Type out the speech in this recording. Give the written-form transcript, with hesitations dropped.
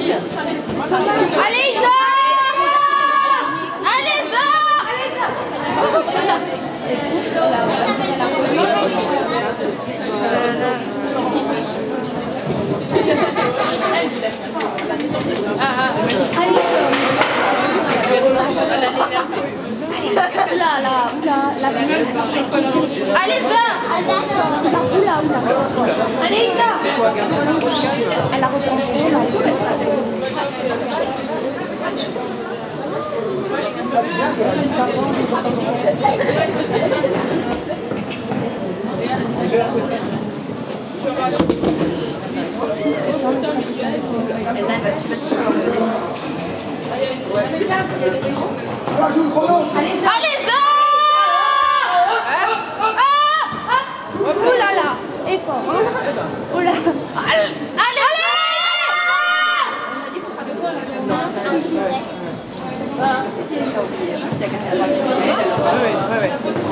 Allez, Isa! Allez, Isa! Allez, Isa! Allez, Isa! Elle a repensé. Allez, Isa! Oh là là! Et fort, hein? Oh là! Allez! On a dit qu'on ferait deux fois la même.